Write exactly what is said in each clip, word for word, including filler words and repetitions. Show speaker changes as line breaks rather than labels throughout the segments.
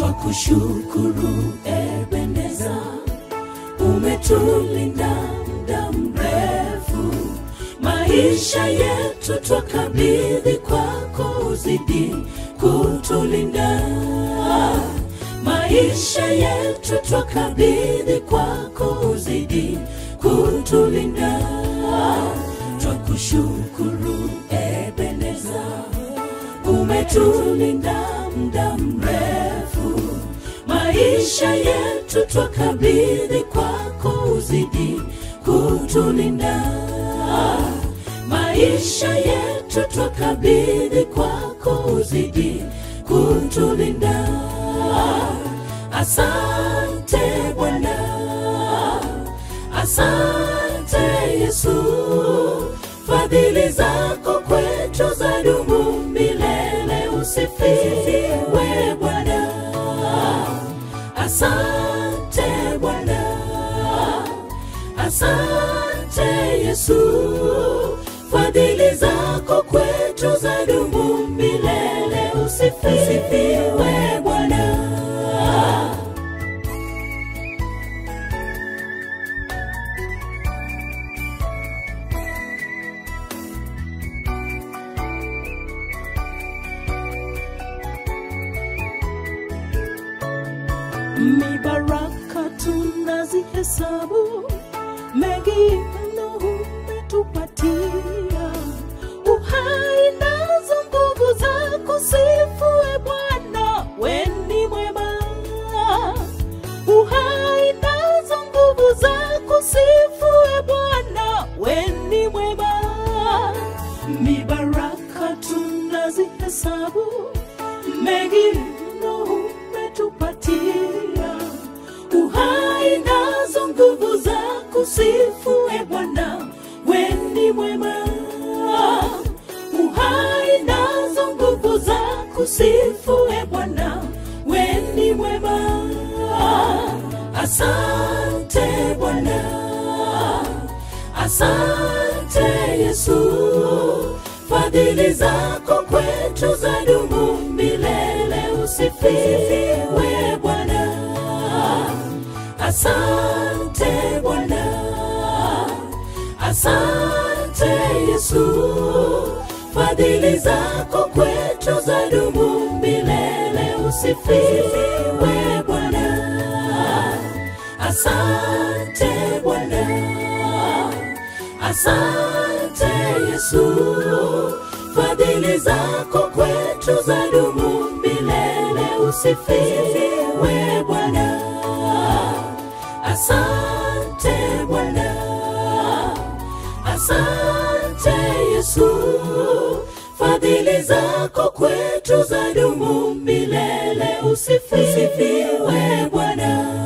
twakushukuru Ebeneza, umetulinda muda mrefu. Maisha yetu twakabidhi kwako, uzidi kutulinda. Maisha yetu twakabidhi kwako, uzidi kutulinda. Twakushukuru Ebeneza, umetulinda muda mrefu. Maisha yetu twakabidhi kwako, uzidi kutulinda. Maisha yetu twakabidhi kwako, uzidi kutulinda. Asante Bwana, asante Yesu, fadhili zako kwetu zadumu milele. Usifiwe Bwana. Asante Bwana, asante Yesu, fadhili zako kwetu zadumu milele. Usifiwe Bwana. Mibaraka tunazihesabu, mengi mno umetupatia. Uhai nazo nguvu zako, sifu e Bwana, wewe ni mwema. Uhai nazo nguvu zako, sifu e Bwana, wewe ni mwema. Mibaraka tunazihesabu, mengi mno umetupatia. Uhai nazo nguvu zako, sifu e Bwana, wewe ni mwema. Uhai nazo nguvu zako, sifu e Bwana, wewe ni mwema. Asante Bwana, asante Yesu, fadhili zako kwetu zadumu milele. Usifiwe Bwana. Asante Bwana, asante Yesu, fadhili zako kwetu zadumu milele. Usifiwe Bwana. Asante Bwana, asante Yesu, fadhili zako kwetu zadumu milele. Usifiwe Bwana. Asante Bwana, asante Yesu, fadhili zako kwetu zadumu milele. Usifiwe Bwana.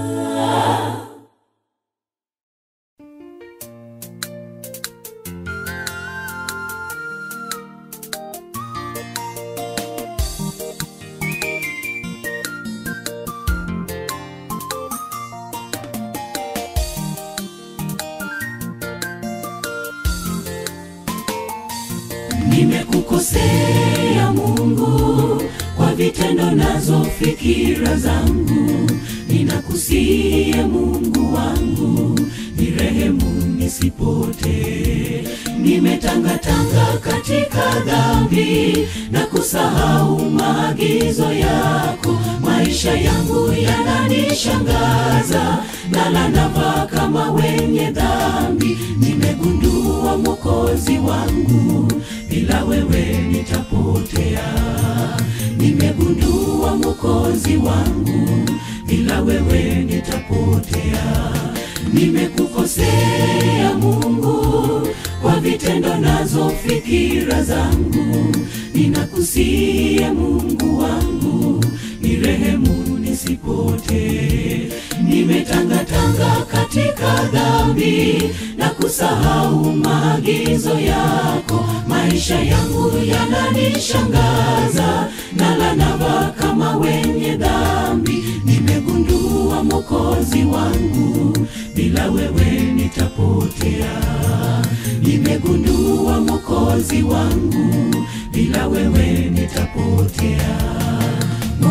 Nimekukosea Mungu, kwa vitendo nazo fikira zangu. Ninakusihi Mungu wangu, nirehemu nisipotee. Nimetangatanga katika dhambi na kusahau maagizo yako. Maisha yangu yananishangaza, nala navaa kama wenye dhambi. Nimegundua Mwokozi wangu, bila wewe nitapotea. Nimegundua Mwokozi wangu, bila wewe nitapotea. Nimekukosea Mungu, kwa vitendo nazo fikira zangu. Ninakusihi Mungu wangu, nirehemu nisipotee. Nimetangatanga katika dhambi na kusahau maagizo yako. Maisha yangu yananishangaza, nala navaa kama wenye dhambi. Nimegundua Mwokozi wangu, bila wewe nitapotea. Nimegundua Mwokozi wangu, bila wewe nitapotea.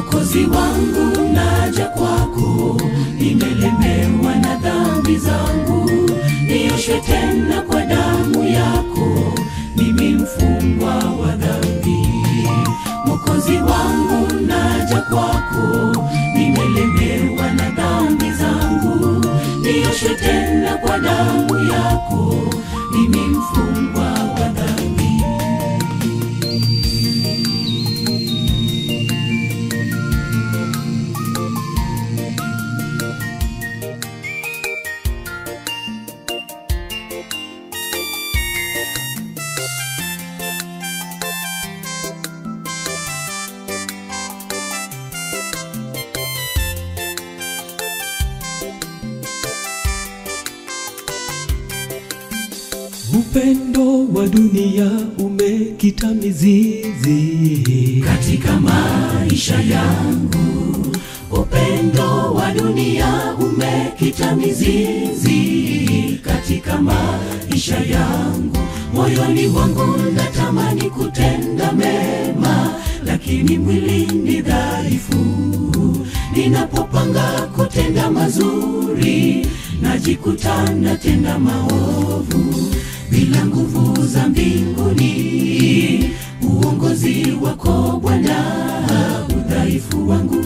Mwokozi wangu naja kwako, nimelemewa na dhambi zangu, nioshwe tena kwa damu yako, mimi mfungwa wa dhambi. Mwokozi wangu naja kwako, nimelemewa na dhambi zangu, nioshwe tena kwa damu yako, mimi mfungwa wa dhambi.
Upendo wa dunia umekita mizizi
katika maisha yangu. Upendo wa dunia umekita mizizi katika maisha yangu. Moyoni wangu natamani kutenda mema, lakini mwili ni dhaifu. Ninapopanga kutenda mazuri, najikuta natenda maovu. Bila nguvu za mbinguni, uongozi wako Bwana, udhaifu wangu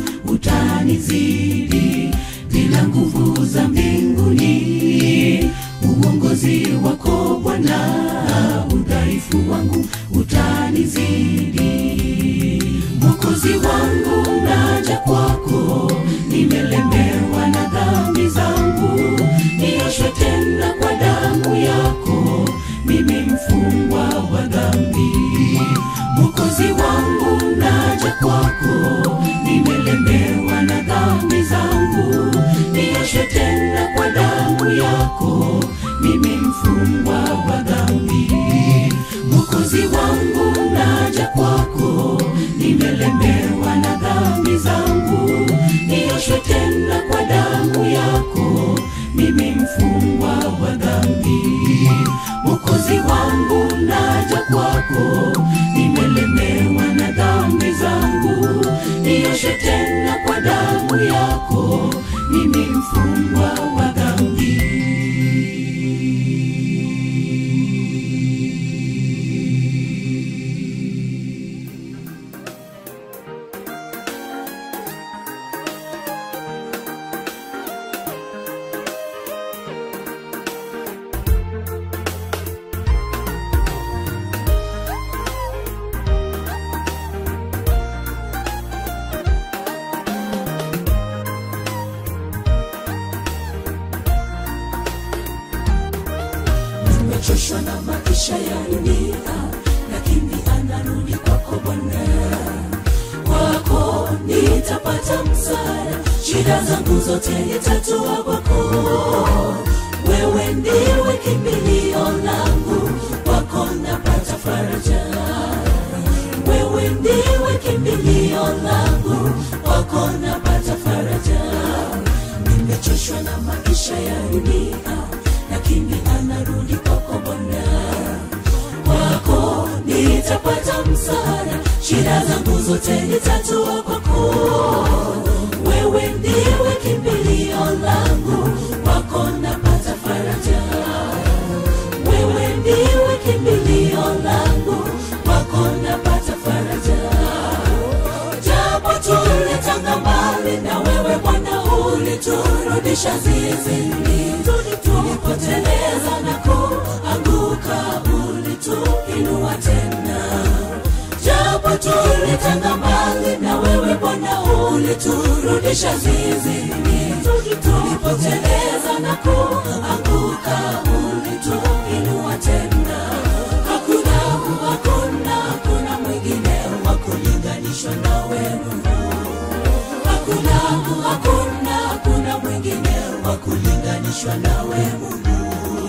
utanizidi. Bila nguvu za mbinguni, uongozi wako Bwana, udhaifu wangu utanizidi. Mwokozi wangu naja kwako, nimelemewa na dhambi zangu, nioshwe tena kwa damu yako, mimi mfungwa wa dhambi. Mwokozi wangu naja kwako, nimelemewa na dhambi zangu, nioshwe tena kwa damu yako, mimi mfungwa wa dhambi. Mwokozi wangu naja kwako, nimelemewa na dhambi zangu, nioshwe tena kwa damu yako, mimi mfungwa wa dhambi. Mwokozi wangu naja kwako, nimelemewa na dhambi zangu, nioshwe tena kwa damu yako, mimi mfungwa wa dhambi. Nimechoshwa na maisha ya dunia, lakini anarudi kwako Bwana. Kwako nitapata msaada, shida zangu zote nitatua kwako. Wewe ndiwe kimbilio langu, kwako napata faraja. Wewe ndiwe kimbilio langu, kwako napata faraja. Nimechoshwa na maisha ya dunia, lakini anarudi kwako Bwana. Kwako nitapata msaada, shida zangu zote nitatua kwako. Wewe ndiwe kimbilio langu, kwako napata faraja. Wewe ndiwe kimbilio langu, kwako napata faraja. Japo tulitanga mbali na wewe Bwana, uliturudisha zizini. Tulipoteleza na kuanguka, ulituinua tena. Japo tulitanga mbali na wewe Bwana, uliturudisha zizini. Tulipoteleza na kuanguka, ulituinua tena. Hakuna, hakuna, hakuna mwingine wa kulinganishwa nawe Mungu. Hakuna, hakuna, hakuna mwingine wa kulinganishwa nawe Mungu.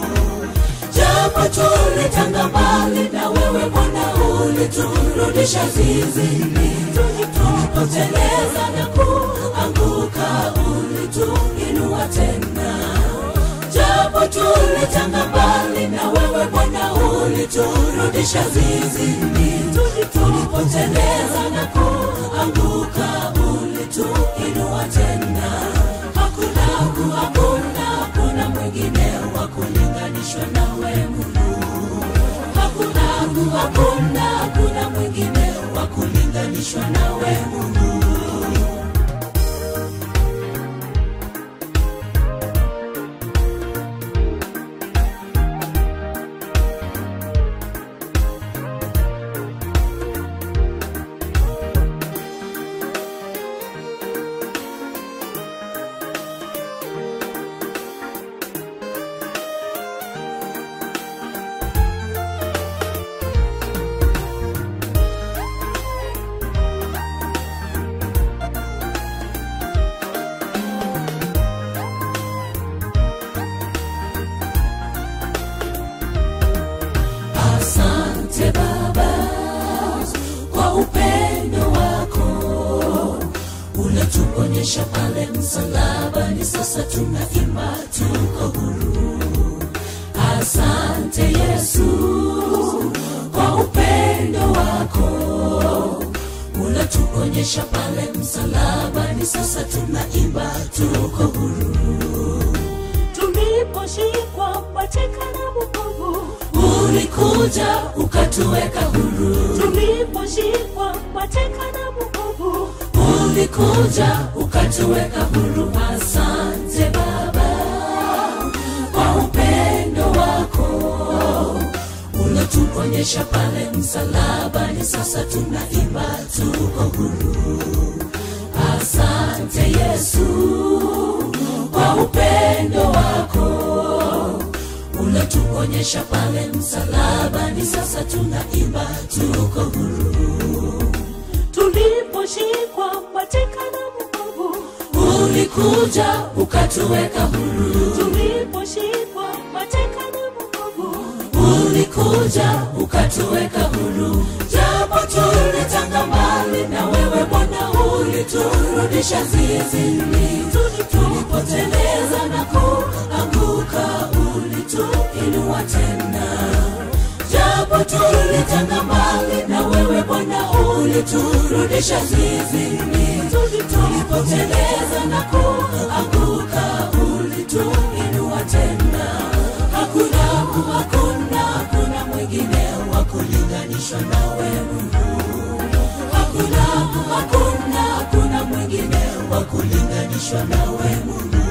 Japo tulitanga mbali na wewe Bwana, uliturudisha zizini. Tulipoteleza na kuanguka, ulituinua tena. Japo tulitanga mbali na wewe Bwana, uliturudisha zizini. Tulipoteleza na kuanguka, tena. Hakuna, hakuna, hakuna mwingine wa kulinganishwa nawe Mungu. Hakuna, hakuna, hakuna mwingine wa kulinganishwa nawe Mungu. Asante Baba kwa upendo wako unatuonyesha pale msalabani, sasa tunaimba tuko huru. Asante Yesu kwa upendo wako unatuonyesha pale msalabani, sasa tunaimba tuko huru. Tuliposhikwa mateka na mwovu, ulikuja ukatuweka huru. Tuliposhikwa mateka na mwovu, ulikuja ukatuweka huru. Asante Baba kwa upendo wako unatuonyesha pale msalabani, sasa tunaimba tuko huru. Asante Yesu kwa upendo wako unatuonyesha pale msalabani, sasa tunaimba tuko huru. Tuliposhikwa mateka na mwovu, ulikuja ukatuweka huru. Tuliposhikwa mateka na mwovu, ulikuja ukatuweka huru. Japo tulitanga mbali na wewe Bwana, uliturudisha zizini. Tulipoteleza na kuanguka, ulituinua tena. Japo tulitanga mbali na wewe Bwana, uliturudisha zizini. Tulipoteleza na kuanguka, ulituinua tena. Hakuna, hakuna, hakuna mwingine wa kulinganishwa nawe Mungu. Hakuna, hakuna, hakuna mwingine wa kulinganishwa nawe Mungu.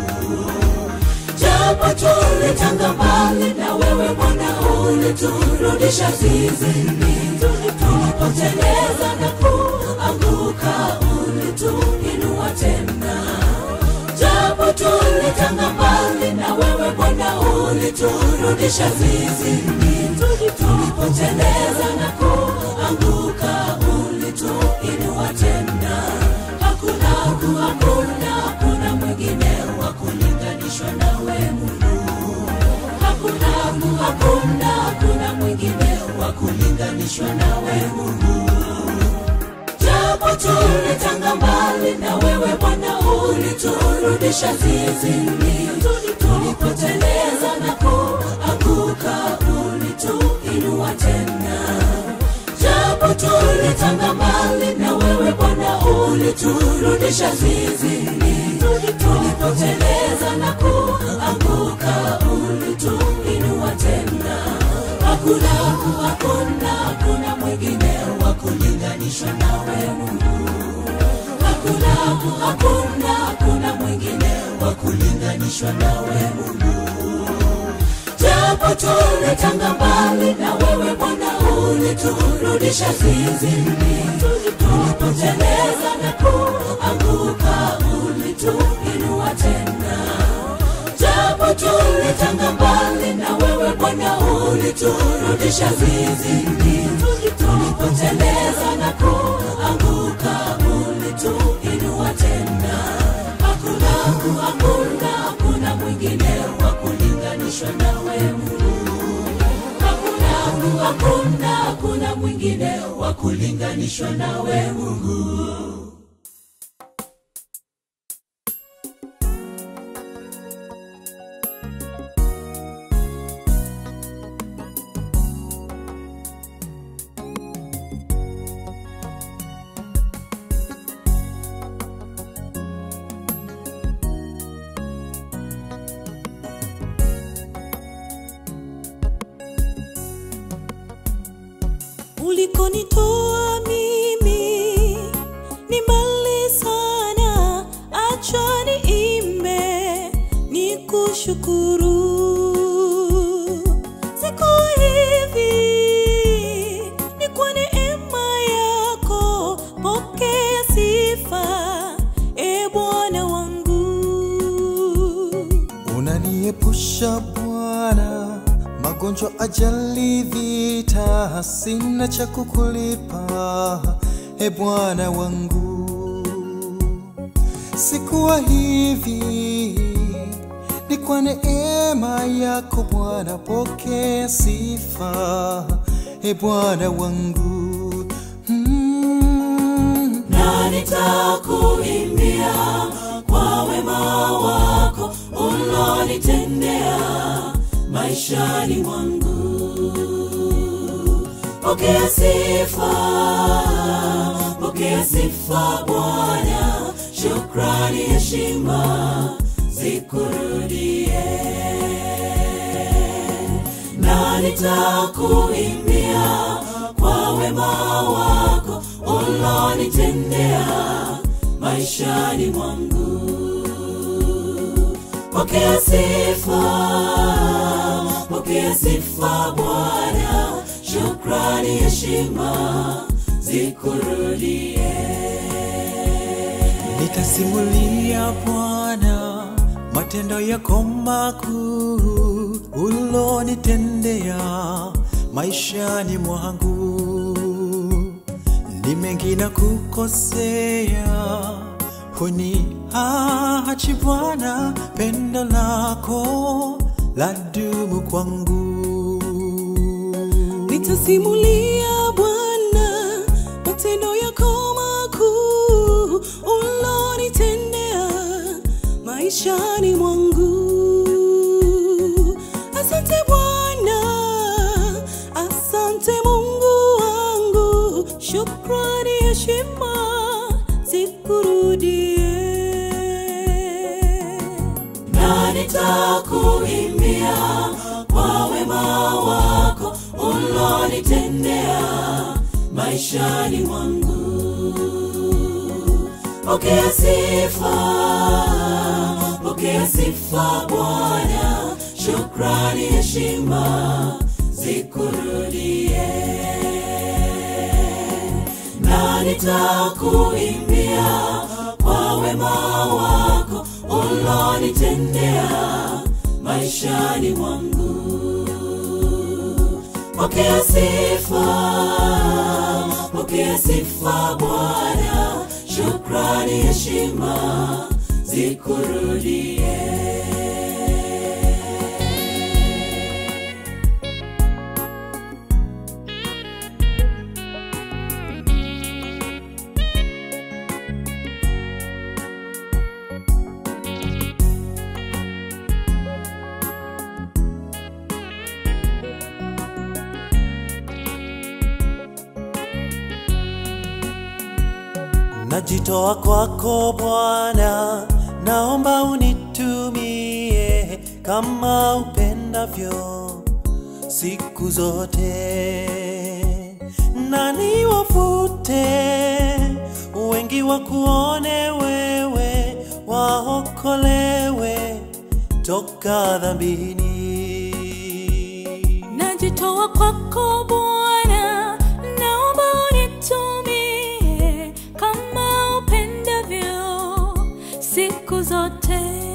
Japo tulitanga mbali na wewe Bwana, uliturudisha zizini. Tulipoteleza na kuanguka, ulituinua tena. Japo tulitanga mbali na wewe Bwana, uliturudisha zizini. Tulipoteleza na kuanguka, ulituinua tena. Hakuna, hakuna, hakuna mwingine wa kulinganishwa nawe Mungu. Hakuna, hakuna, hakuna mwingine wa kulinganishwa nawe Mungu. Japo tulitanga mbali na wewe Bwana, uliturudisha zizini. Tulipoteleza na kuanguka, ulituinua tena. Japo tulitanga mbali na wewe Bwana, uliturudisha zizini. Tulipoteleza na kuanguka, ulituinua tena. Hakuna, hakuna, hakuna mwingine wa kulinganishwa nawe Mungu. Hakuna, hakuna, hakuna mwingine wa kulinganishwa nawe Mungu. Japo tulitanga mbali na wewe Bwana, uliturudisha zizini. Tulipoteleza na kuanguka, ulituinua tena. Japo tulitanga mbali na wewe Bwana, uliturudisha zizini. Tulipoteleza na kuanguka, ulituinua tena. Hakuna, hakuna, hakuna mwingine wa kulinganishwa nawe Mungu. Hakuna, hakuna, hakuna mwingine wa kulinganishwa nawe Mungu. ulikonitoa mimi ni mbali sana. Acha niimbe nikushukuru. Siku hivi ni kwa neema yako, pokea sifa e Bwana wangu.
Unaniepusha Bwana magonjwa, ajali, vita, sina cha kukulipa e Bwana wangu. Sikuwa hivi ni kwa neema yako Bwana, pokea sifa e Bwana wangu. mm.
Na nitakuimbia kwa wema wako ulonitendea maishani mwangu. Pokea sifa, pokea sifa Bwana, shukrani, heshima zikurudie. Na nitakuimbia kwa wema wako ulonitendea maishani mwangu. Pokea sifa, pokea sifa Bwana, shukrani, heshima zikurudie.
Nitasimulia Bwana matendo yako makuu ulonitendea maishani mwangu. Ni mengi na kukosea, huniachi Bwana, pendo lako ladumu kwangu.
Nitasimulia Bwana matendo yako makuu ulonitendea maishani mwangu. Asante Bwana, asante Mungu wangu, shukrani, heshima zikurudie. Na nitakuimbia kwa wema wako ulonitendea maishani mwangu. Pokea sifa, pokea sifa Bwana, shukrani, heshima zikurudie. Na nitakuimbia kwa wema wako ulonitendea maishani mwangu. Pokea sifa, pokea sifa Bwana, shukrani, heshima zikurudie.
Najitoa kwako Bwana, naomba unitumie kama upendavyo siku zote. Na niwafute wengi wakuone wewe, waokolewe toka dhambini.
Najitoa kwako Bwana, naomba unitumie kama upendavyo siku zote.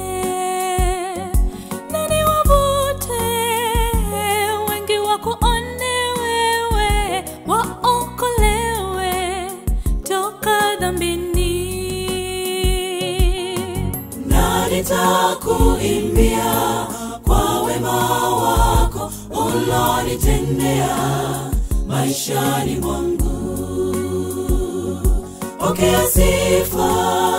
Na niwavute wengi wakuone wewe, waokolewe toka dhambini. Na nitakuimbia kwa wema wako ulonitendea maishani mwangu. Pokea sifa,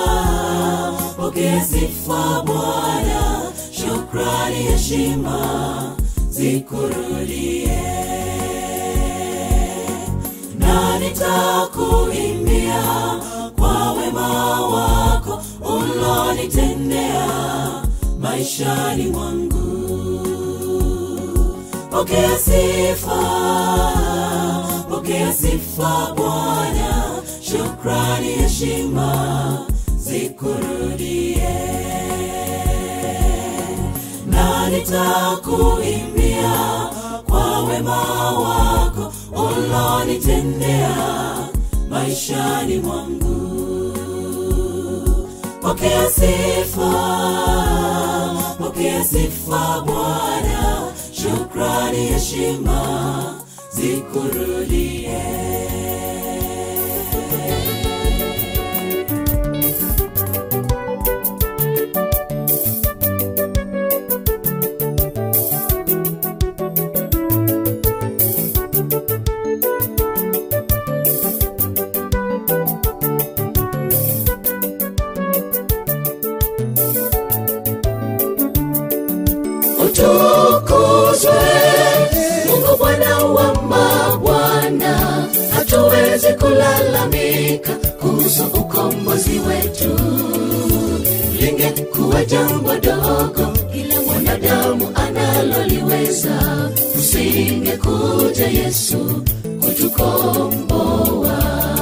pokea sifa Bwana, shukrani, heshima zikurudie. Na nitakuimbia kwa wema wako ulonitendea maishani mwangu. Pokea sifa, pokea pokea sifa Bwana, shukrani heshima zikurudie. Na nitakuimbia kwa wema wako ulonitendea maishani mwangu. Pokea sifa, pokea sifa Bwana, shukrani heshima zikurudie. Utukuzwe Mungu Bwana wa mabwana, hatuwezi kulalamika kuhusu ukombozi wetu. Lingekuwa jambo dogo kila mwanadamu analoliweza, usingekuja Yesu kutukomboa.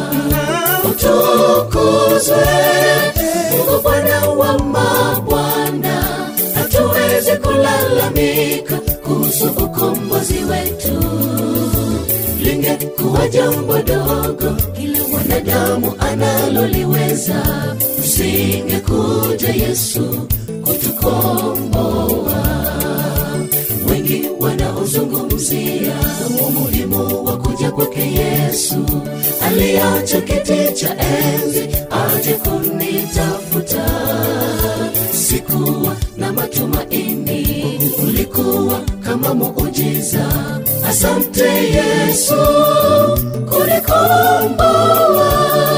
Utukuzwe Mungu Bwana wa mabwana, hatuwezi kulalamika kuhusu ukombozi wetu. Lingekuwa jambo dogo kila mwanadamu analoliweza, usingekuja Yesu kutukomboa. Wengi wanaozungumzia umuhimu wa kuja kwake Yesu, aliacha kiti cha enzi aje kunitafuta. Sikuwa na matumaini, ulikuwa kama muujiza. Asante Yesu kunikomboa.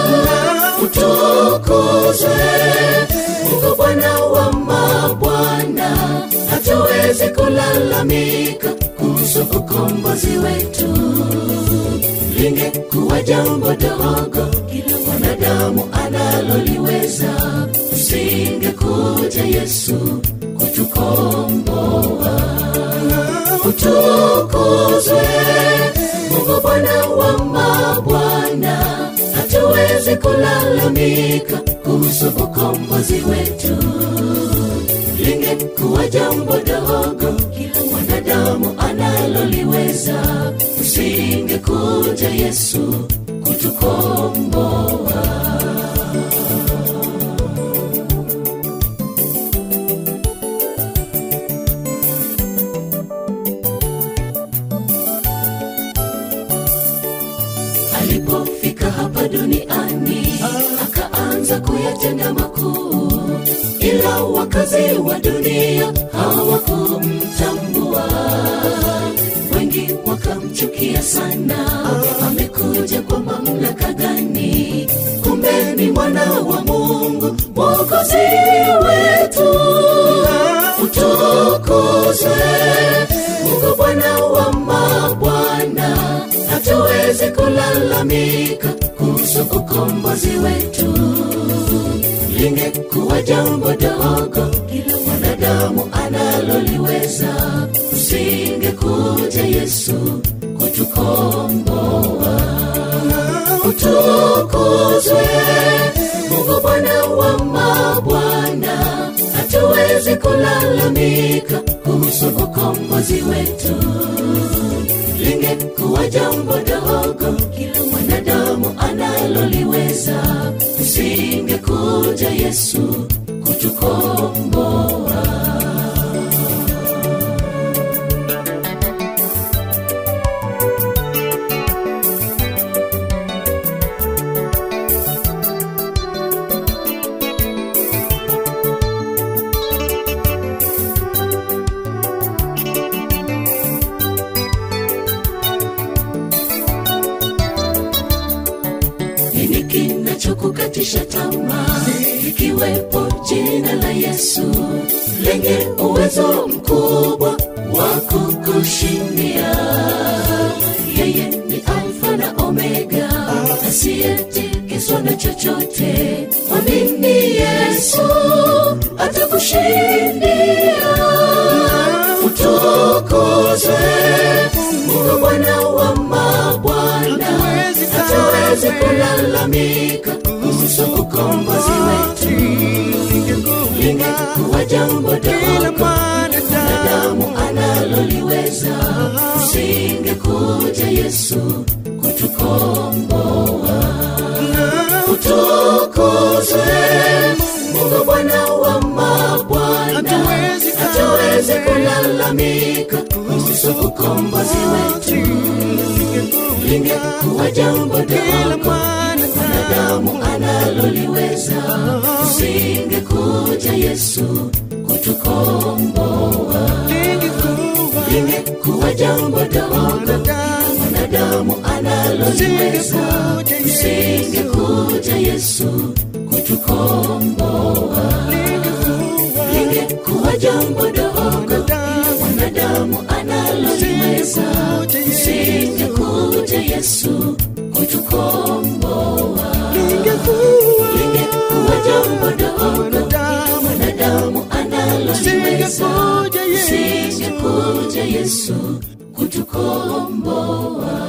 Utukuzwe Mungu Bwana wa mabwana, hatuwezi kulalamika kuhusu ukombozi wetu. Lingekuwa jambo dogo kila mwanadamu analoliweza, usingekuja Yesu kutukomboa. Utukuzwe Mungu Bwana wa mabwana, hatuwezi kulalamika kuhusu ukombozi wetu. Lingekuwa jambo dogo kila mwanadamu analoliweza, usingekuja Yesu kutukomboa. Alipofika hapa duniani, akaanza kuyatenda makuu, ila wakazi wa dunia hawakumtambua. Wengi wakamchukia sana, amekuja kwa mamlaka gani? Kumbe ni mwana wa Mungu, Mwokozi wetu. Utukuzwe Mungu Bwana wa mabwana, hatuwezi kulalamika kuhusu ukombozi wetu. Lingekuwa jambo dogo kila mwanadamu analoliweza, usingekuja Yesu kutukomboa. Utukuzwe Mungu Bwana wa mabwana, hatuwezi kulalamika kuhusu ukombozi wetu. Lingekuwa jambo dogo kila mwanadamu analoliweza, usingekuja Yesu kutukomboa. Nini kinachokukatisha tamaa, ikiwepo jina la Yesu lenye uwezo mkubwa wa kukushindia? Yeye ni Alfa na Omega, asiyetikiswa na chochote. Mwamini Yesu atakushindia. Utukuzwe Mungu Bwana wa mabwana, hatuwezi kulalamika kuhusu ukombozi wetu. Lingekuwa jambo dogo mwanadamu analoliweza, usingekuja Yesu kutukomboa. Utukuzwe Mungu Bwana wa mabwana, hatuwezi kulalamika kuhusu ukombozi wetu. Lingekuwa jambo dogo mwanadamu analoliweza, usingekuja Yesu kutukomboa. Lingekuwa jambo dogo mwanadamu analoliweza, usingekuja Yesu kutukomboa. Lingekuwa jambo dogo mwanadamu analoliweza, usingekuja Yesu kutukomboa. Lingekuwa jambo dogo mwanadamu analoliweza, usingekuja Yesu kutukomboa.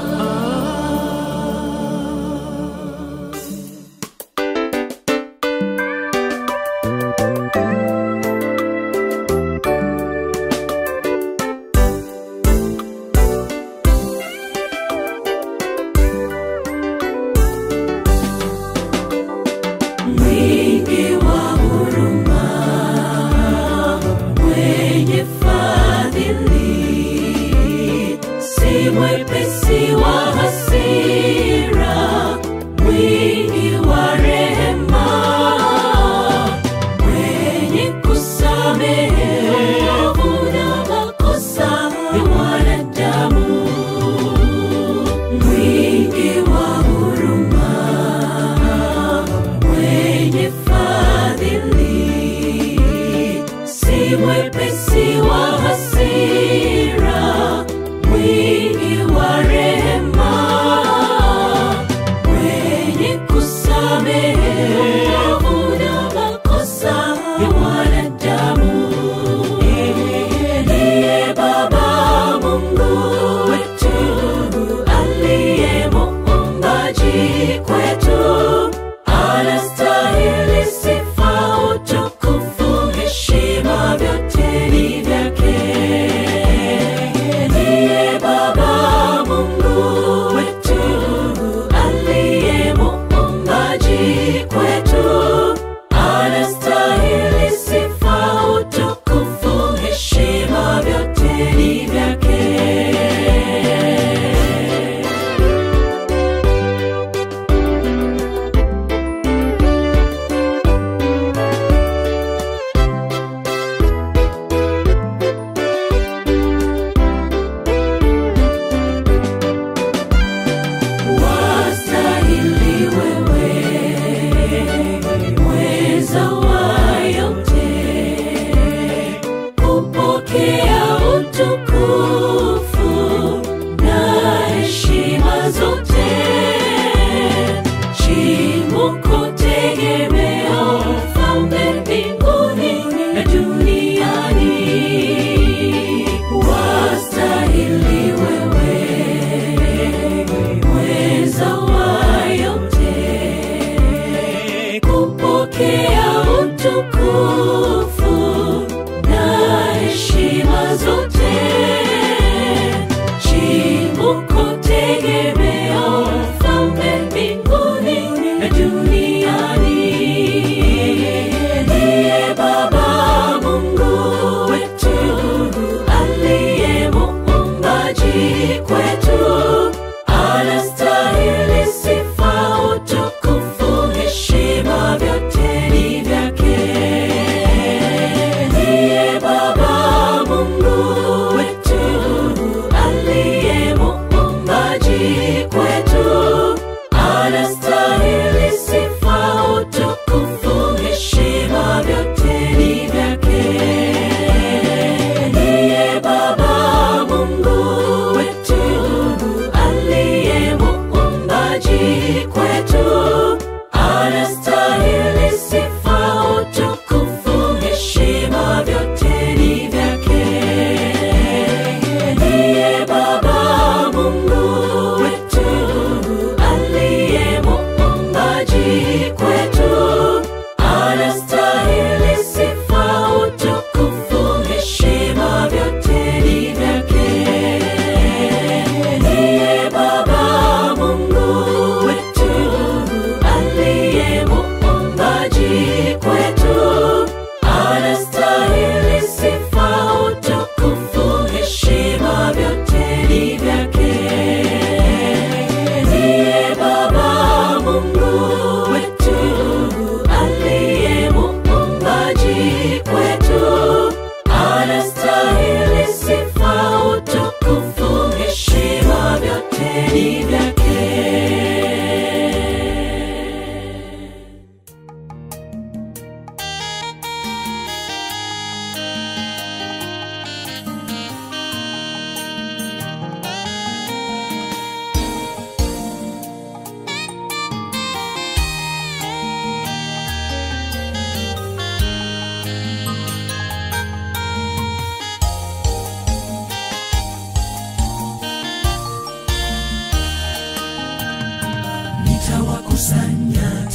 Baba Mungu wetu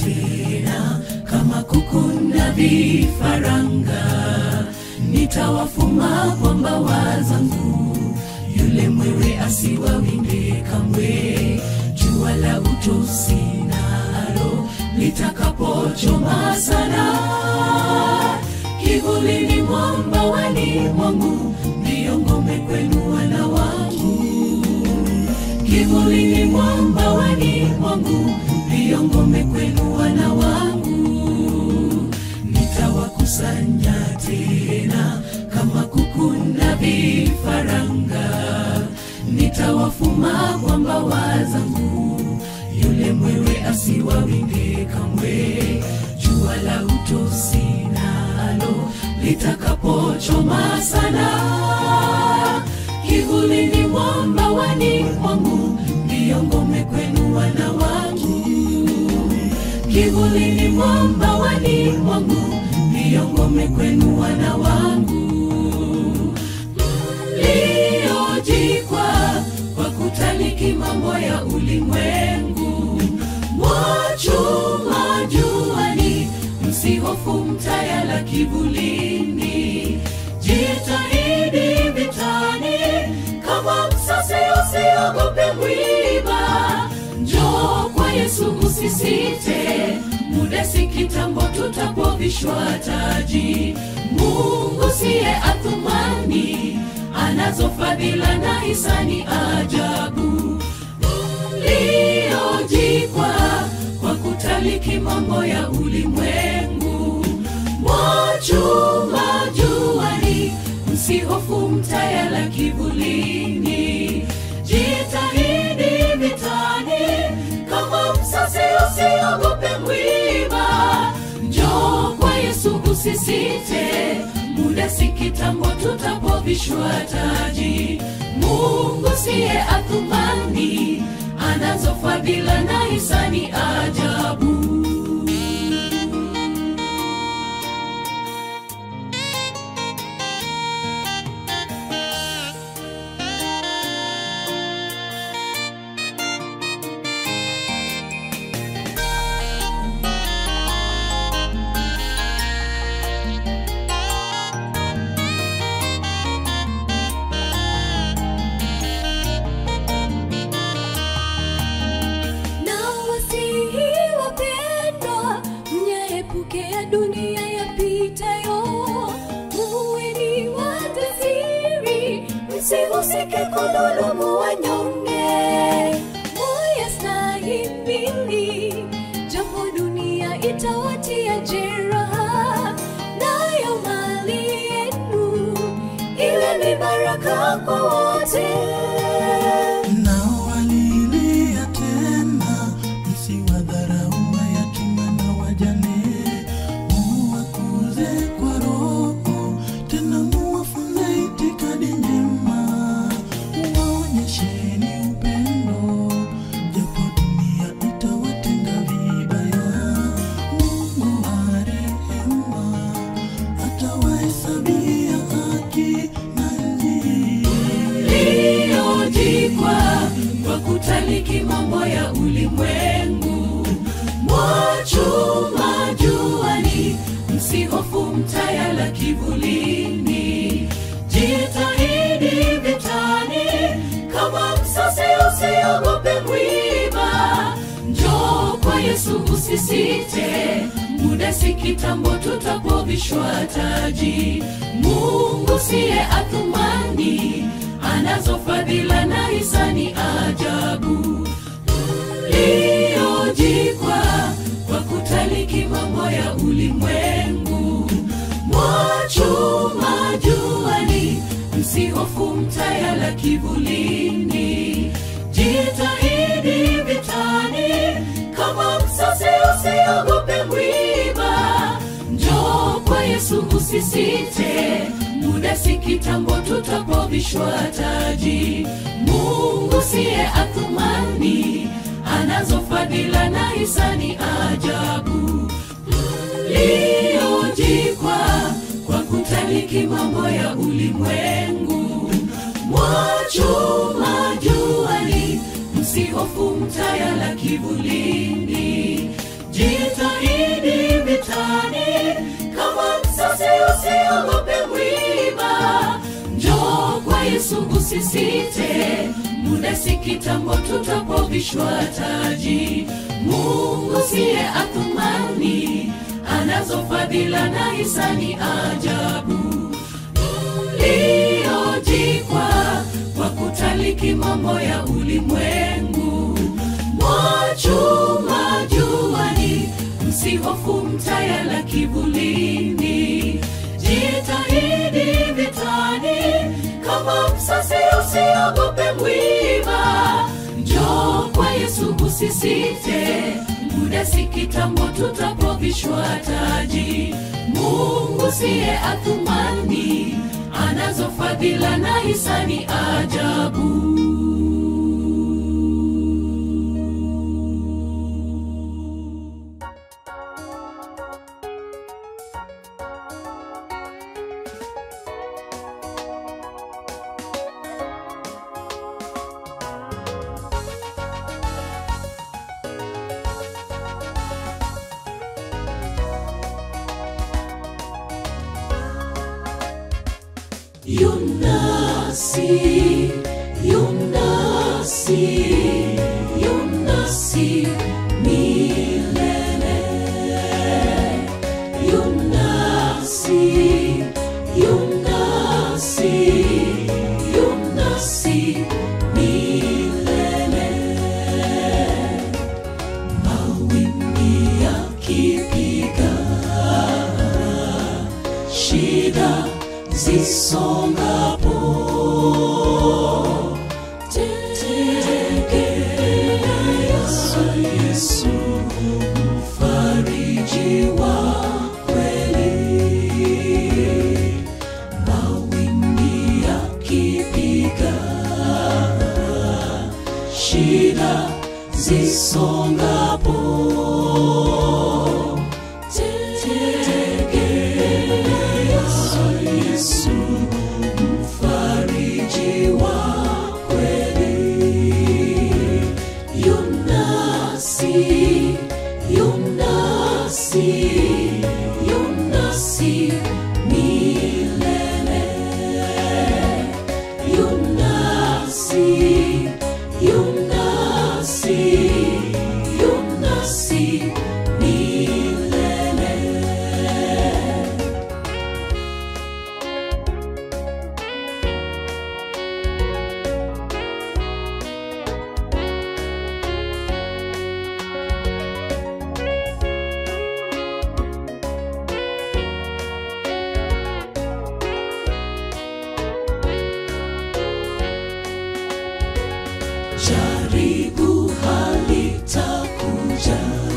tena kama kuku na vifaranga. Nitawafuma kwa mbawa zangu, yule mwewe asiwawinde kamwe. Jua la utosi nalo litakapochoma sana, kivulini mwa mbawani mwangu ndiyo ngome kwenu wana wangu. Kivulini mwa mbawani mwangu ndiyo ngome kwenu wana wangu. Nitawakusanya tena kama kuku na vifaranga. Nitawafuma kwa mbawa zangu, yule mwewe asiwawinde kamwe. Jua la utosi nalo litakapochoma sana, kivulini mwa mbawani mwangu ndiyo ngome kwenu wana wangu. Kivulini mwa mbawani mwangu ndiyo ngome kwenu wana wangu. Mliojikwa kwa kutaliki mambo ya ulimwengu, mwachuma juani, msihofu mtayala kivulini. Jitahidi vitani kama msasi, usiogope mwiba. Njoo kwa Yesu usisite, muda si kitambo tutapovishwa taji. Mungu siye athumani, anazo fadhila na hisani ajabu. Mliojikwa kwa kutaliki mambo ya ulimwengu, mwachuma juani, msihofu mtayala kivulini. Jitahidi vitani kama msasi, usiogope mwiba. Njoo kwa Yesu usisite, muda si kitambo tutapovishwa taji. Mungu siye athumani, anazo fadhila na hisani ajabu. Dunia yapitayo, muweni watasiri, msihusike kudhulumu wanyonge. Muyastahimili, japo dunia itawatia jeraha, nayo mali yenu iwe ni baraka kwa wote. Kutaliki mambo ya ulimwengu, mwachuma juani, msihofu mtayala kivulini. Jitahidi vitani kama msasi, usiogope mwiba. Njoo kwa Yesu usisite, muda si kitambo tutapovishwa taji. Mungu siye athumani, anazo fadhila na hisani ajabu. Mliojikwa kwa kutaliki mambo ya ulimwengu, mwachuma juani, msihofu mtayala kivulini. Jitahidi vitani kama msasi, usiogope mwiba. Njoo kwa Yesu usisite, muda si kitambo tutapovishwa taji. Mungu siye athumani, anazo fadhila na hisani ajabu. Mliojikwa kwa kutaliki mambo ya ulimwengu, mwachuma juani, msihofu mtayala kivulini. Jitahidi vitani, kama msasi usiogope mwiba. Njoo kwa Yesu usisite, muda si kitambo tutapovishwa taji. Mungu siye athumani, anazo fadhila na hisani ajabu. Mliojikwa kwa kutaliki mambo ya ulimwengu, mwachuma juani, msihofu mtayala kivulini. Jitahidi vitani, kama msasi usiogope mwiba. Njoo kwa Yesu usisite, muda si kitambo tutapovishwa taji. Mungu siye athumani, anazo fadhila na hisani ajabu. Yunasi, Yunasi, Yunasi milele. Yunasi, Yunasi, Yunasi milele. Mawimbi yakipiga, shida zisongapo, tegemea Yesu, mfariji wa kweli. Mawimbi yakipiga, shida zisongapo, Yesu, mfariji wa kweli. Yunasi, Yunasi, Yunasi milele. Yunasi, Yunasi, Yunasi milele. Jaribu halitakuja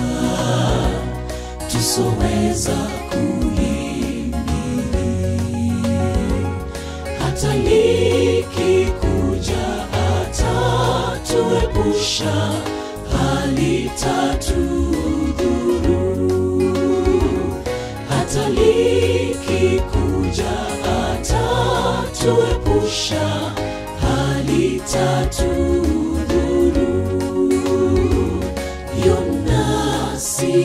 tusoweza kuhimili, hata likikuja atatuepusha, halitatudhuru. Hata likikuja atatuepusha, halitatudhuru. Yunasi,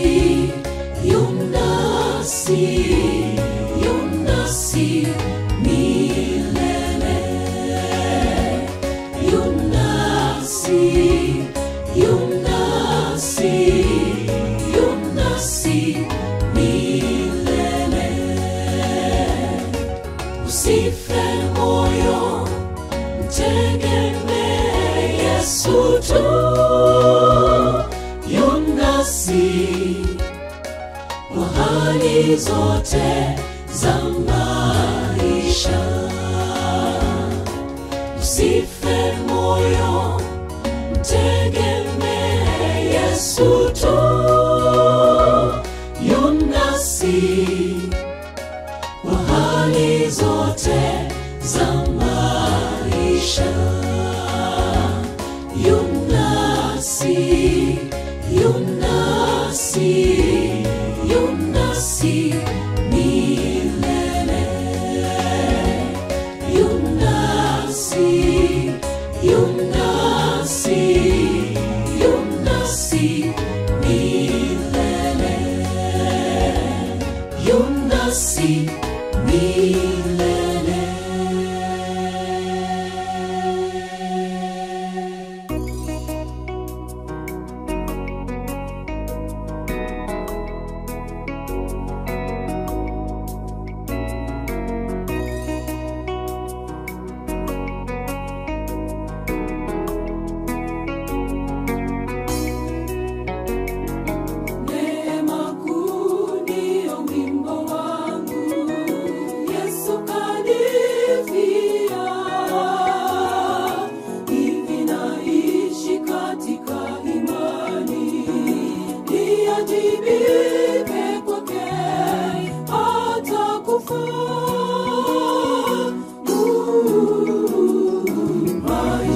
Yunasi, Yunasi milele. Yunasi, Yunasi, Yunasi milele. Usife moyo, mtegemee Yesu tu. Yunasi kwa hali zote za maisha. Usife moyo, mtegemee Yesu tu. Yunasi kwa hali zote za maisha. Yunasi, Yunasi, Yunasi milele. Yunasi, Yunasi, Yunasi milele.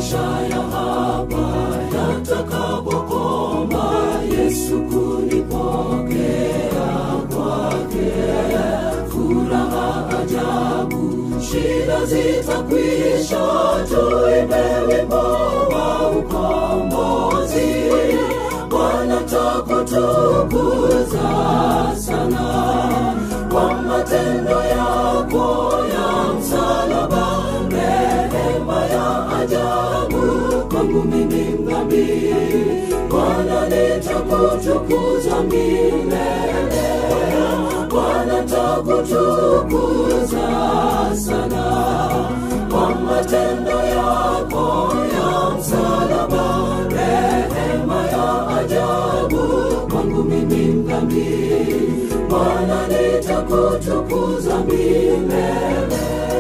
maisha ya hapa yatakapokoma, Yesu kunipokea kwake, furaha ajabu, shida zitakwisha, tuimbe wimbo wa ukombozi. Bwana takutukuza sana kwa matendo yako ya msalaba, rehema ya ajabu kwangu mimi mdhambi. Bwana nitakutukuza milele, Bwana takutukuza sana kwa matendo yako ya msalaba, rehema ya ajabu kwangu mimi mdhambi. Bwana nitakutukuza milele.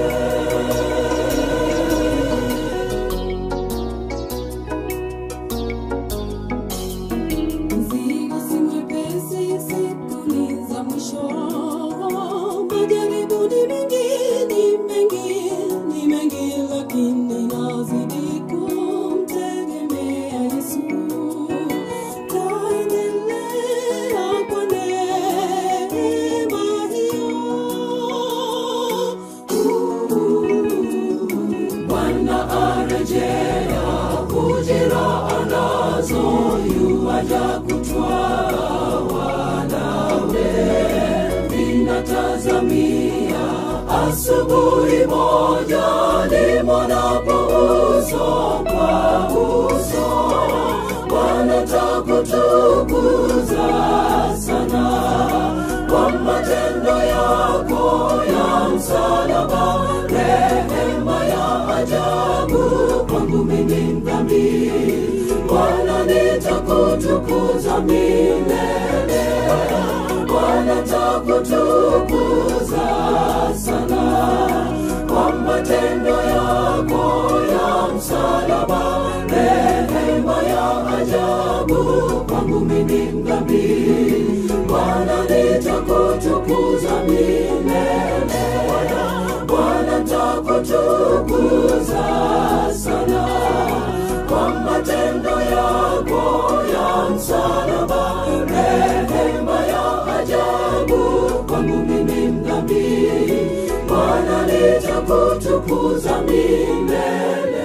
Mzigo si mwepesi siku ni za mwisho, majaribu ni mengi, ni mengi, ni mengi, lakini nazidi kumtegemea Yesu. Taendelea kwa neema hiyo. Bwana arejea, ujira anazo, yuaja kutwaa wanawe. Ninatazamia asubuhi moja, nimwonapo uso kwa uso. Bwana takutukuza sana kwa matendo yako ya msalaba, rehema ya ajabu kwangu mimi mdhambi. Bwana nitakutukuza milele, Bwana takutukuza sana kwa matendo yako ya msalaba, rehema ya ajabu kwangu mimi mdhambi. Bwana nitakutukuza milele, Bwana takutukuza sana kwa matendo yako ya msalaba, rehema ya ajabu kwangu mimi mdhambi. Bwana nitakutukuza milele.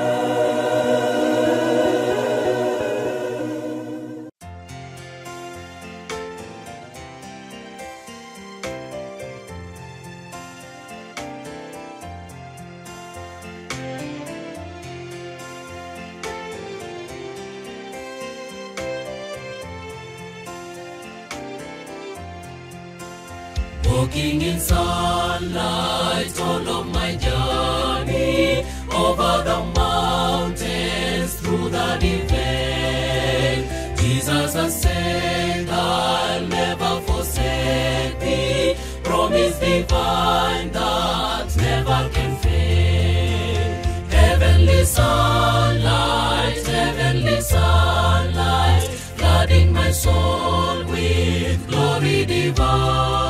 Walking in sunlight all of my journey, over the mountains, through the deep vale. Jesus has said, I'll never forsake thee, promise divine that never can fail. Heavenly sunlight, heavenly sunlight, flooding my soul with glory divine.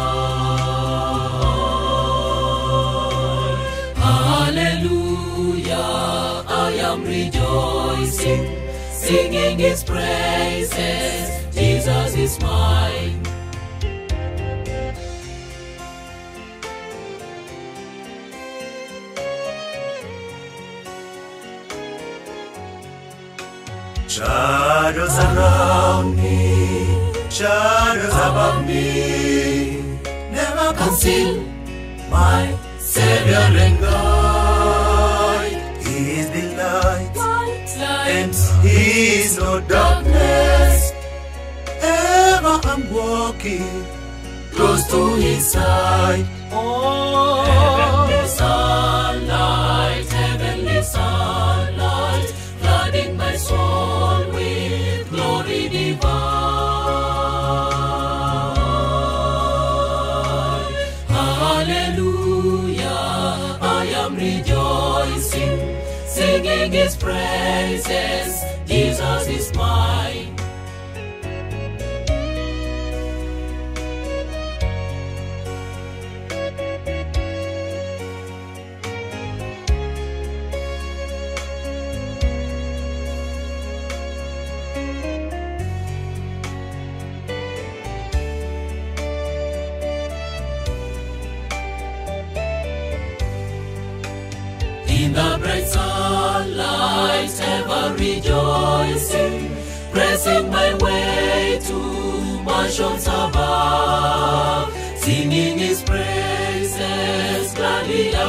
Hallelujah, I am rejoicing, singing His praises. Jesus is mine.
Shadows around me, shadows above me, never conceal my Savior and guide. He is the light, and He is no darkness. Ever I'm walking close to His side.
Oh, heavenly sunlight, heavenly sunlight, flooding my soul with glory divine. Hallelujah, I am rejoicing, singing His praises. Jesus is mine.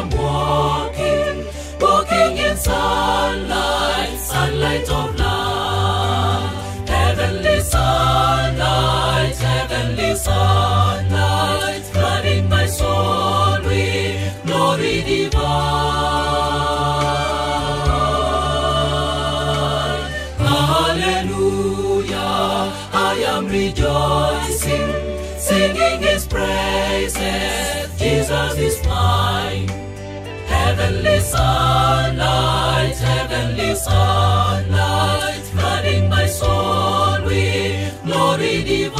I'm walking, walking in sunlight, sunlight of love. Heavenly sunlight, heavenly sunlight, flooding my soul with glory divine. Hallelujah, I am rejoicing, singing His praises. Jesus is mine. Heavenly sunlight, heavenly sunlight, flooding my soul with glory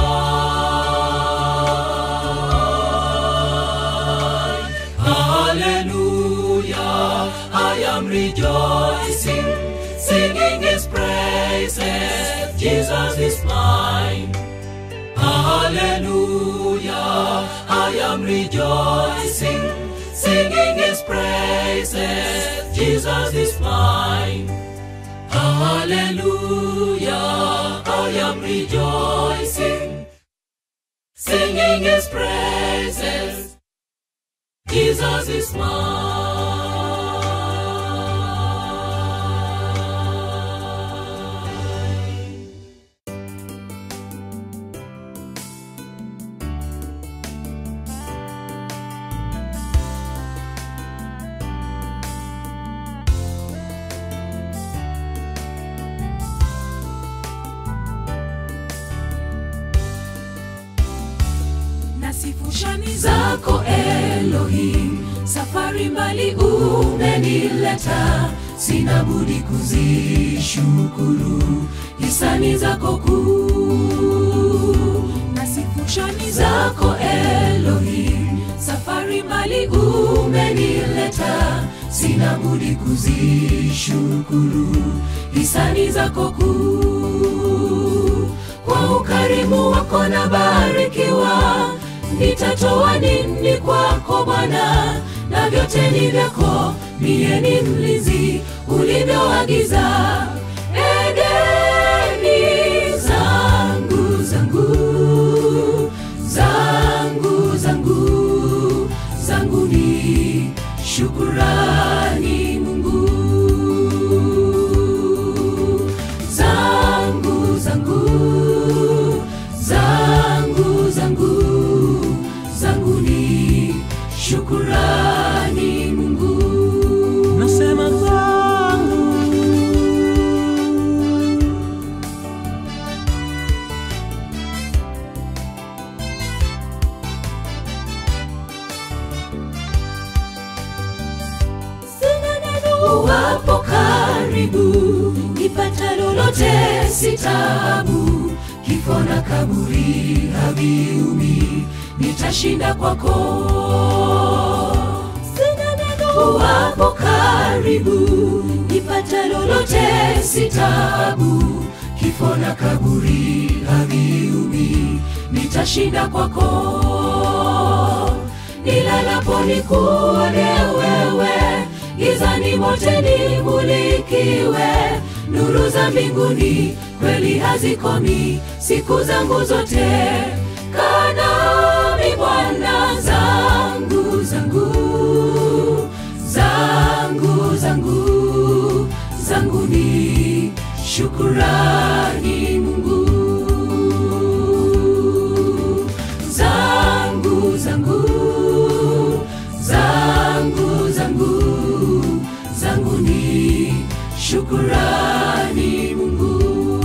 divine. Hallelujah, I am rejoicing, singing His praises. Jesus is mine. Hallelujah, I am rejoicing, singing His praises. Jesus is mine. Hallelujah, I am rejoicing, singing His praises. Jesus is mine.
Sifushani zako Elohim, safari mbali umenileta, sina budi kuzishukuru hisani zako kuu. Na sifushani zako Elohim, safari mbali umenileta, sina budi kuzishukuru hisani zako kuu. Kwa ukarimu wako na barikiwa, nitatoa nini kwako Bwana? Na vyote ni vyako, mie ni mlinzi ulivyoagiza. Edeni zangu zangu zangu zangu zangu ni shukurani Mungu. Zangu zangu zangu zangu zangu ni shukurani Mungu.
Nasema zangu,
sina neno wapo karibu, nipata lolote sitabu. Kifo na kaburi haviumi, nitashinda kwako. Sina neno wapo karibu, nipata lolote sitabu. Kifo na kaburi haviumi, nitashinda kwako. Nilalapo nikuone wewe, gizani mote nimulikiwe. Nuru za mbinguni kweli hazikomi, siku zangu zote kanami Bwana. Zangu zangu zangu zangu zangu ni shukurani Mungu. Zangu zangu zangu zangu zangu ni shukurani Mungu.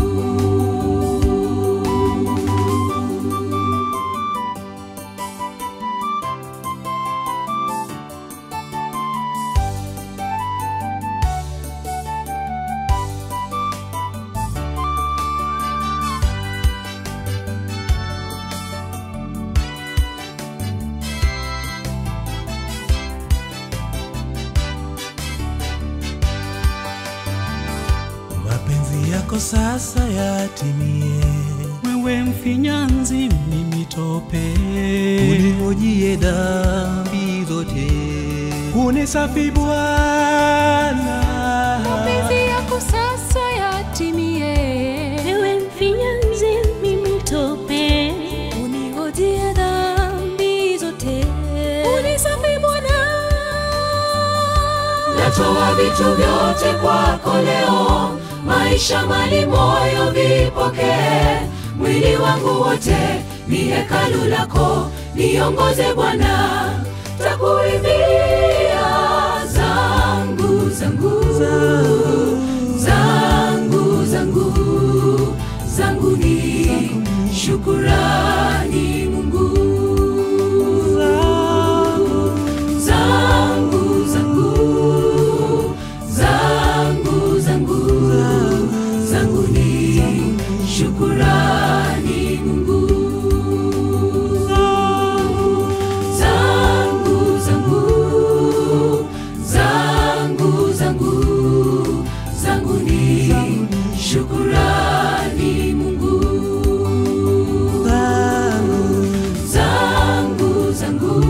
mapenzi yako sasa yatimie. Wewe mfinyanzi mimi tope, unihojie dhambi zote, unisafi Bwana.
Mapenzi yako sasa yatimie. Wewe mfinyanzi mimi tope, unihojie dhambi zote, unisafi Bwana.
vyote kwako leo, maisha, mali, moyo vipokee. Mwili wangu wote ni hekalu lako, niongoze Bwana, takuimbia zangu zangu zangu zangu zangu ni shukurani Mungu. Zangu zangu zangu zangu zangu ni shukurani Mungu. Zangu zangu zangu zangu zangu ni shukurani Mungu. Zangu zangu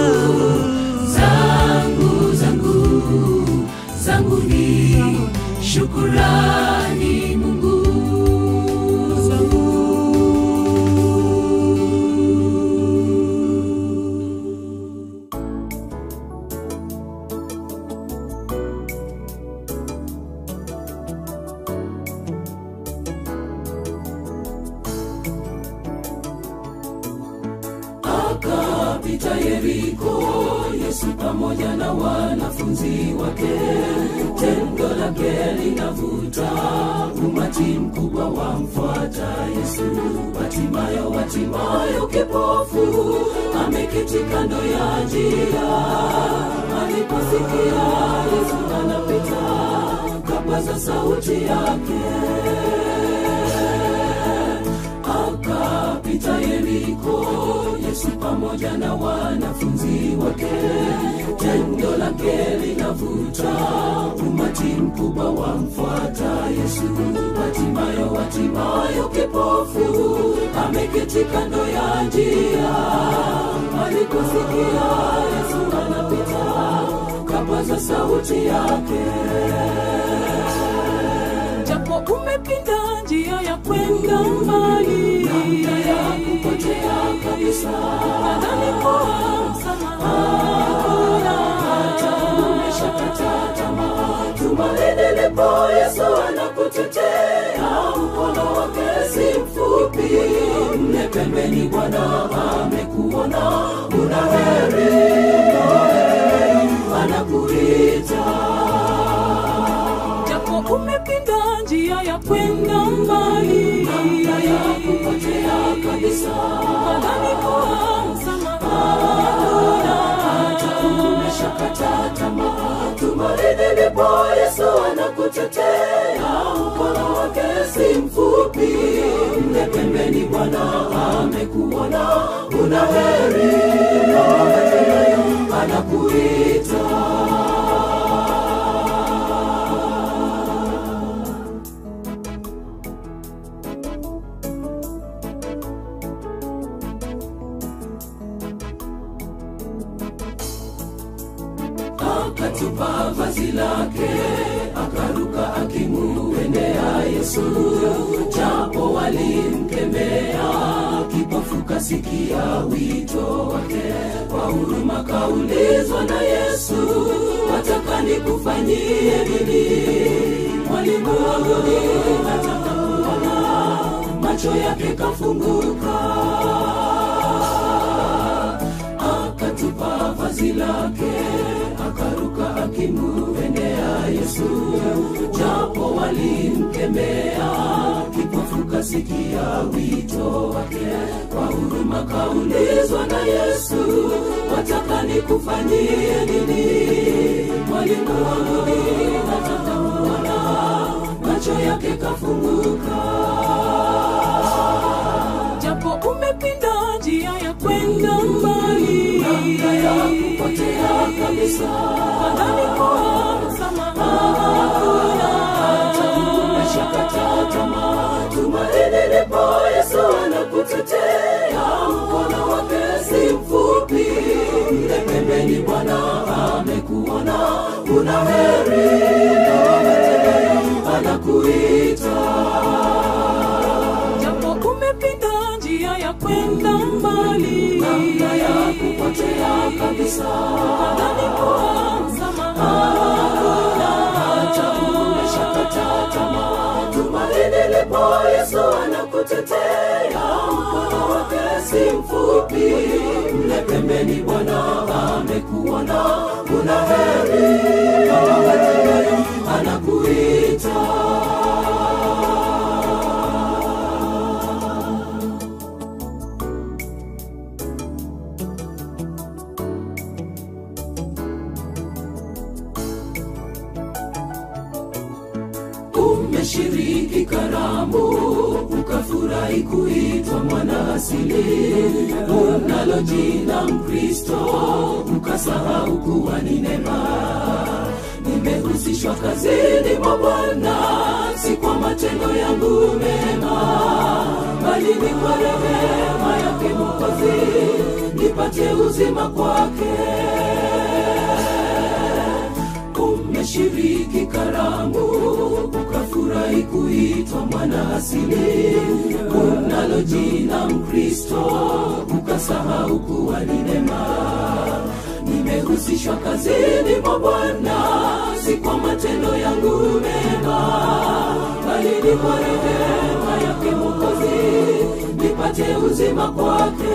zangu zangu zangu ni shukurani Mungu. Akapita Yeriko, Yesu pamoja na wanafunzi wake. Tendo lake linavuta, umati mkubwa wamfuata Yesu. Hatimayo, hatimayo kipofu ameketi kando ya njia. Aliposikia Yesu anapita, kapaza sauti yake. Akapita Yeriko, Yesu pamoja na wanafunzi wake. Tendo lake linavuta, umati mkubwa wamfuata Yesu. Hatimayo, hatimayo kipofu ameketi kando ya njia. Aliposikia Yesu anapita, kapaza sauti yake.
Japo umepinda njia ya kwenda mbali,
namna ya kupotea kabisa,
nadhani kwa msamaha
hata umeshakata tamaa, tumaini lipo, Yesu anakutetea. Mkono wake si mfupi, mle pembeni Bwana amekuona. Una heri, anakuita.
japo umepinda njia ya kwenda mbali,
namna ya kupotea kabisa,
nadhani kwa msamaha
hata umeshakata tamaa, tumaini lipo, Yesu anakutetea. Mkono wake si mfupi, mle pembeni Bwana amekuona. Una heri, anakuita. Akatupa vazi lake, akaruka akimuendea Yesu. Japo walimkemea, kipofu kasikia wito wake. Kwa huruma kaulizwa na Yesu, wataka nikufanyie nini? Mwalimu wangu nataka kuona. Macho yake kafunguka, akatupa vazi lake, akaruka akimuendea Yesu. Japo walimkemea, kipofu kasikia wito wake. Kwa huruma kaulizwa na Yesu, wataka nikufanyie nini? Mwalimu wangu nataka kuona. Macho yake kafunguka,
japo umepinda njia ya kwenda mbali,
namna ya kupotea kabisa,
nadhani kwa msamaha
hata umeshakata tamaa, tumaini lipo, Yesu anakutetea. Mkono wake si mfupi, mle pembeni Bwana amekuona. Una heri, anakuita.
japo umepinda njia ya kwenda mbali,
namna ya kupotea kabisa,
nadhani kwa msamaha
nilipo Yesu anakutetea, mkono wake si mfupi. Mle pembeni Bwana amekuona, una heri, anakuita. Umeshiriki karamu, ukafurahi kuitwa mwana asili, unalo jina Mkristo, ukasahau kuwa ni neema. Nimehusishwa kazini mwa Bwana, si kwa matendo yangu mema, bali ni kwa rehema yake Mwokozi, nipate uzima kwake. Umeshiriki karamu, ukafurahi kuitwa mwana asili, unalo jina Mkristo, ukasahau kuwa ni neema. Nimehusishwa kazini mwa Bwana, si kwa matendo yangu mema, bali ni kwa rehema yake Mwokozi, nipate uzima kwake.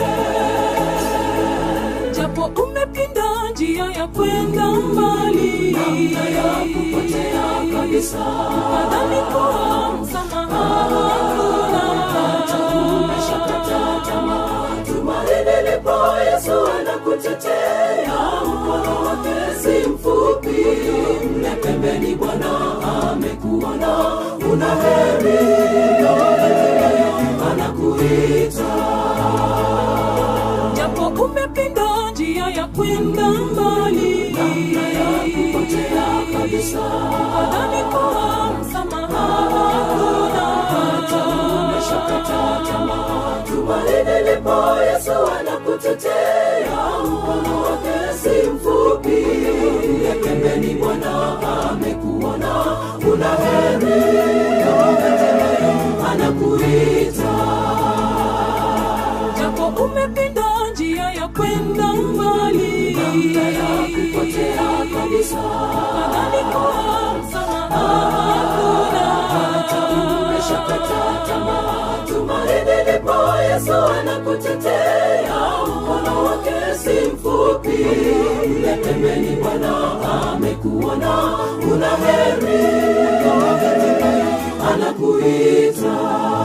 Japo umepinda njia ya kwenda mbali,
namna ya kupotea kabisa,
kadhani kuwa msamaha hakuna,
hata umeshakata tamaa, tumaini lipo Yesu anakutetea, mkono wake si mfupi. Mle pembeni Bwana amekuona, una heri, anakuita.
japo umepinda njia ya kwenda mbali,
namna ya kupotea kabisa,
kadhani kuwa msamaha hakuna,
hata umeshakata tamaa, tumaini lipo Yesu anakutetea, mkono wake si mfupi. Mle pembeni Bwana amekuona, una heri, anakuita.
japo umepinda njia ya kwenda mbali,
namna ya kupotea kabisa,
kadhani kuwa msamaha hakuna,
hata umeshakata tamaa, tumaini lipo Yesu anakutetea, mkono wake si mfupi. Mle pembeni Bwana amekuona, una heri, anakuita.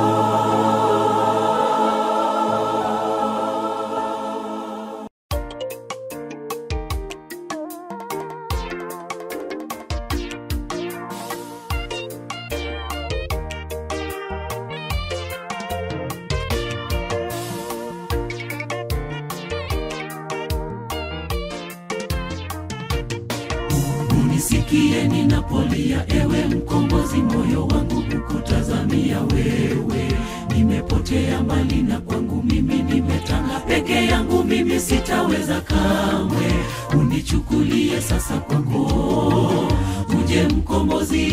Unisikie ninapolia, ewe mkombozi, moyo wangu kukutazamia wewe. Nimepotea mbali na kwangu mimi nimetanga, peke yangu mimi sitaweza kamwe. Unichukulie sasa kwako, uje mkombozi,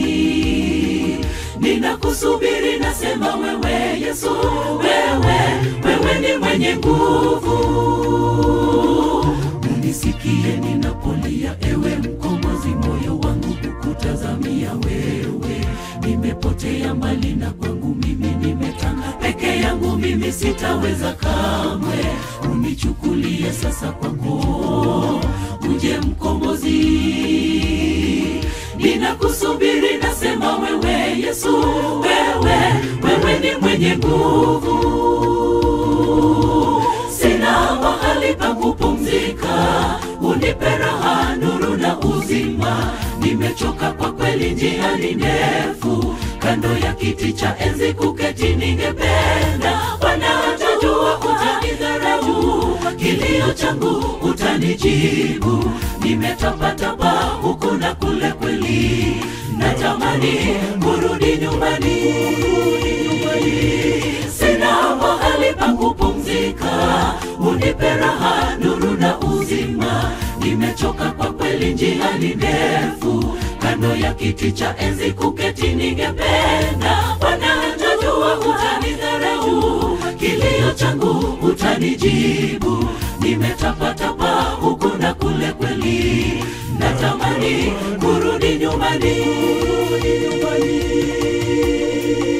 ninakusubiri, nasema wewe Yesu, wewe, wewe ni mwenye nguvu. Unisikie ninapolia, ewe mkombozi, moyo wangu kukutazamia wewe. Nimepotea mbali na kwangu mimi nimetanga, peke yangu mimi sitaweza kamwe. Unichukulie sasa kwako, uje mkombozi, ninakusubiri, nasema wewe Yesu, wewe, wewe ni mwenye nguvu. Sina mahali pa kupumzika, unipe raha, nuru na uzima. Nimechoka kwa kweli, njia ni ndefu, kando ya kiti cha enzi kuketi ningependa. Bwana atajua, utanidharau, kilio changu utanijibu. Nimetapatapa huku na kule kweli, natamani kurudi nyumbani. Sina mahali pa kupumzika, unipe raha, nuru na uzima. Nimechoka kwa kweli, njia ni ndefu, kando ya kiti cha enzi kuketi ningependa. Bwana atajua, utanidharau, kilio changu utanijibu. Nimetapatapa huku na kule kweli, natamani kurudi nyumbani.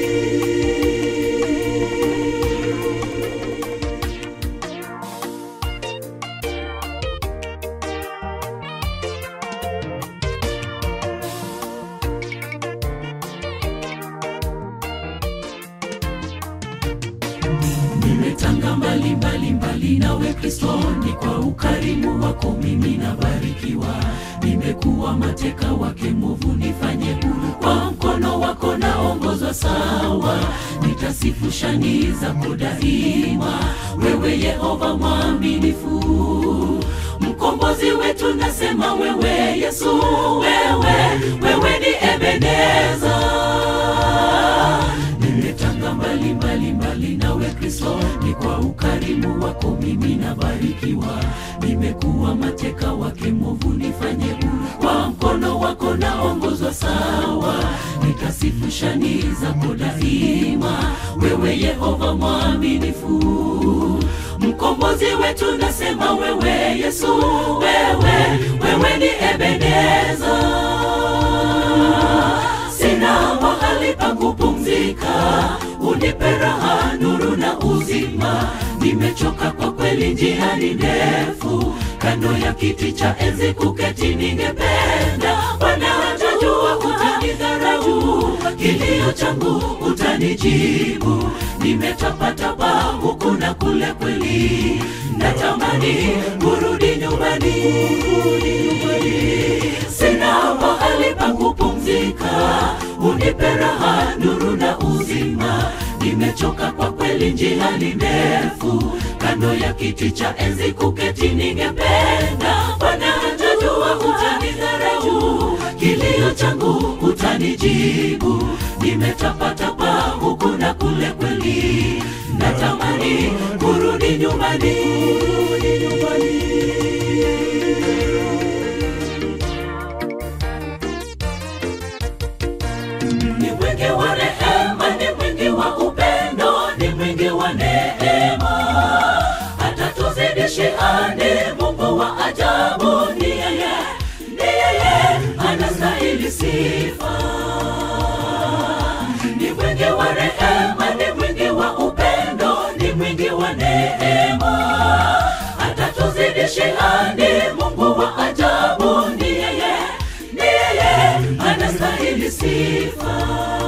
nawe Kristo, ni kwa ukarimu wako mimi nabarikiwa. Nimekuwa mateka wake mwovu, nifanye huru kwa mkono wako naongozwa sawa. Nitasifu shani zako daima, wewe Yehova mwaminifu. Mkombozi wetu nasema wewe Yesu, wewe, wewe ni Ebeneza. Nimetanga mbali mbali mbali nawe Kristo, ni kwa ukarimu wako mimi nabarikiwa. Nimekuwa mateka wake mwovu, nifanye huru kwa mkono wako naongozwa sawa. Nitasifu shani zako daima, wewe Yehova mwaminifu. Mkombozi wetu nasema wewe Yesu, wewe, wewe ni Ebeneza. Sina mahali pa kupumzika, unipe raha, nuru na uzima. Nimechoka kwa kweli, njia ni ndefu, kando ya kiti cha enzi kuketi ningependa. Bwana utajua, utanidharau, kilio changu utanijibu. Nimetapatapa huku na kule kweli, natamani kurudi nyumbani. Sina mahali pa kupumzika, unipe raha, nuru na uzima. Nimechoka kwa kweli, njia ni ndefu, kando ya kiti cha enzi kuketi ningependa. Bwana utajua, utanidharau, kilio changu utanijibu. Nimetapatapa huku na kule kweli, natamani kurudi nyumbani. Ni mwingi wa rehema, ni mwingi wa upendo, ni mwingi wa neema. Hata tuzidishiane, Mungu wa ajabu ni yeye, ni yeye anastahili sifa. Ni mwingi wa rehema, ni mwingi wa upendo, ni mwingi wa neema. Hata tuzidishiane, Mungu wa ajabu ni yeye, ni yeye anastahili sifa.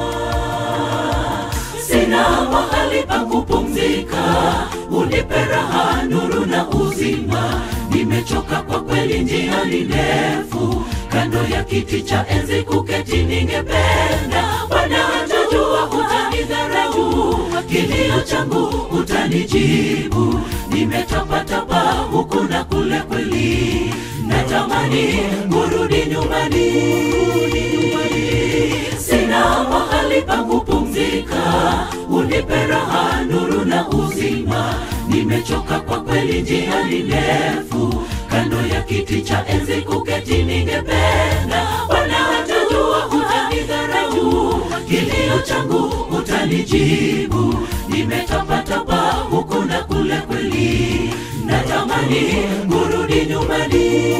Sina mahali pa kupumzika, unipe raha, nuru na uzima. Nimechoka kwa kweli, njia ni ndefu, kando ya kiti cha enzi kuketi ningependa. Bwana utajua, utanidharau, kilio changu utanijibu. Nimetapatapa huku na kule kweli, natamani kurudi nyumbani. Sina mahali pa kupumzika, unipe raha, nuru na uzima. Nimechoka kwa kweli, njia ni ndefu, kando ya kiti cha enzi kuketi ningependa. Bwana utajua, utanidharau, kilio changu utanijibu. Nimetapatapa huku na kule kweli, natamani kurudi nyumbani.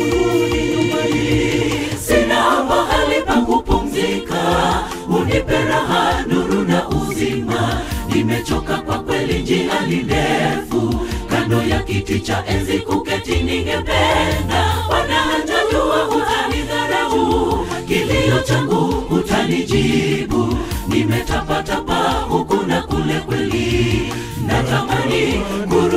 Sina mahali pa kupumzika, unipe raha, nuru na uzima. Nimechoka kwa kweli, njia ni ndefu, kando ya kiti cha enzi kuketi ningependa. Bwana utajua, utanidharau, kilio changu utanijibu. Nimetapatapa huku na kule kweli, natamani kurudi